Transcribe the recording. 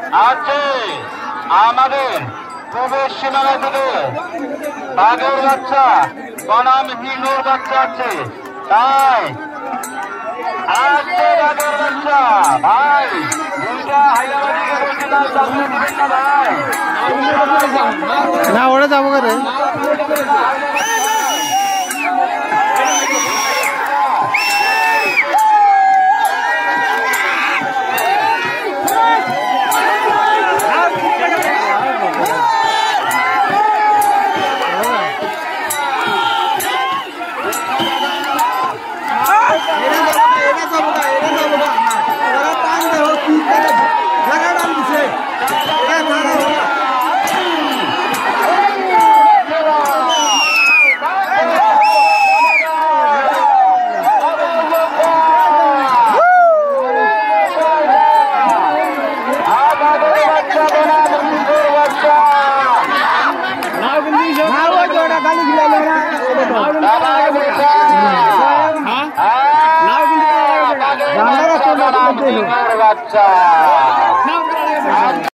আছে আমাদের পূর্বের সীমানা থেকে বাঘের বাচ্চা বনাম হিঙ্গর বাচ্চা আছে, তাই আসছে বাঘের বাচ্চা। ভাই দুইটা হাইলাবাদী অরিজিনাল চাকরি দিবেন না ভাই, না ওরা যাবো করে বাচ্চা।